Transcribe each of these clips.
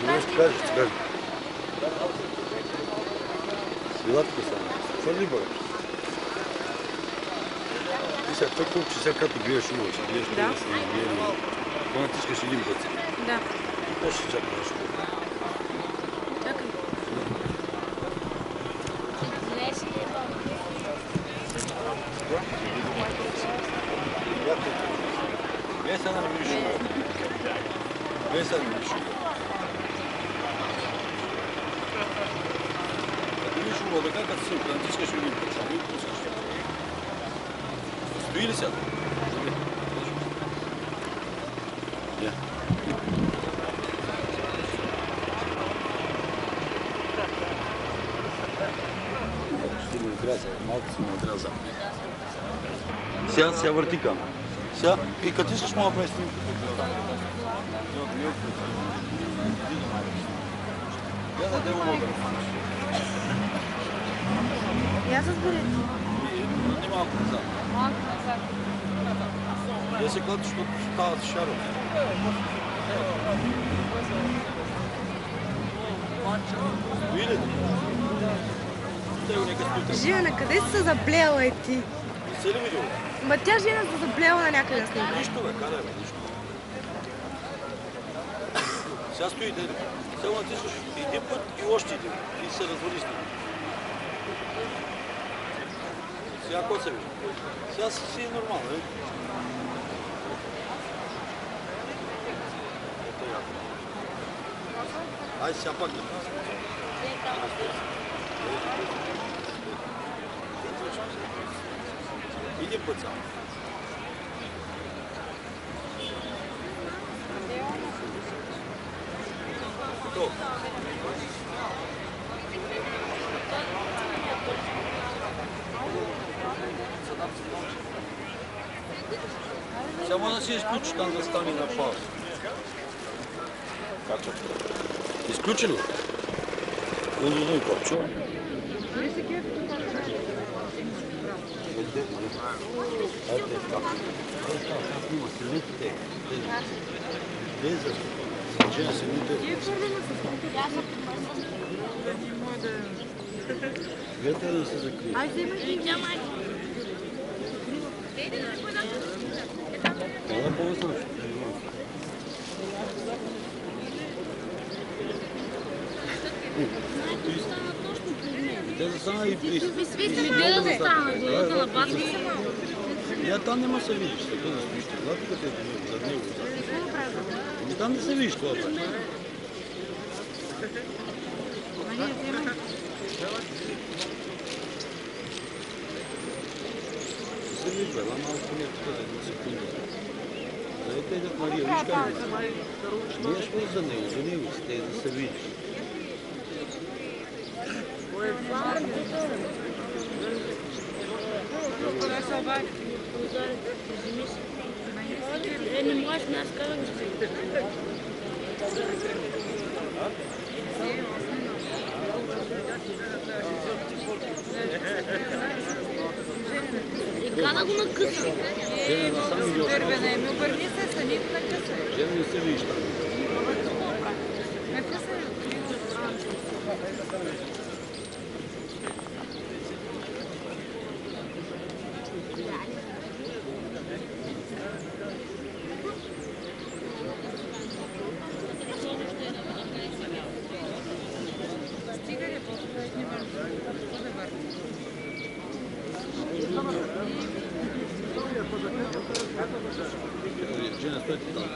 Нещо кажеш, кажи. Свилатка са. Твърди бъде. Ти сега толкова, че сега като гледаш хубаво, че гледаш да се гледа. Това натискаш един път. Да. И после ще чакаш. Чакай. Вие сега не виж. Вие сега не виж. Виж хубаво, така като си натискаш един път. И пускаш. Стои ли сега? Я. Ще ми отряза, малко си ми отряза. Сега върти към. Сега, и като искаш мога да снимка. Гледай, да мога. Я с билет. Не малко назад. Малко назад. Я се клати, защото стават шаро. Стои ли? Жена, къде си се заблела и ти? Не се ли видел? Ма тя жена се заблела на някъде на снимка. Нищо бе, карай бе, нищо. Сега стои ден. Сега натискаш един път и още един. И се развали с него. Сега какво се вижда? Сега си е нормално, не? Ай, сега пак да един път само. Готово. Сега може да си изключиш там да стане на пауза. Как? Изключи ли? Лудо и копчо. Гледайте да се закрие. Това е по-възможно. Те застана и при... Я там нема се видиш, така да стоиш. Това тук е зад него. И там не се видиш това прави. Се вижда, ела малко не е тук, една секунда. Дайте идат Мария, виж как е. Не е шlo за него си, те да се видиш. Не можеш нас казвам, Гана го накъса. Жена насам или Обърни се, сани го накъса. Жена не се видиш там. Жена, стой там.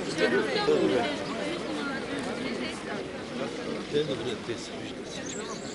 Те добре, те се виждат всички.